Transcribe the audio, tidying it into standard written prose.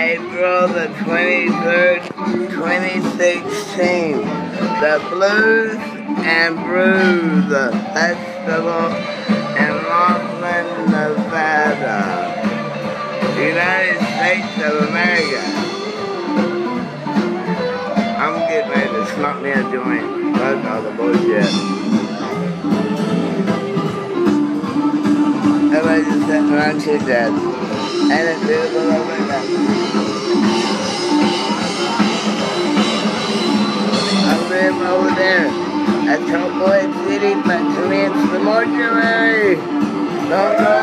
April the 23rd, 2016, the Blues and Brews Festival in Laughlin, Nevada, United States of America. I'm getting ready to smoke me a joint. Fuck all the bullshit. Everybody just sitting around chit-chat. And it's beautiful over there. I live over there at Cowboy City, but to me it's the mortuary. Don't go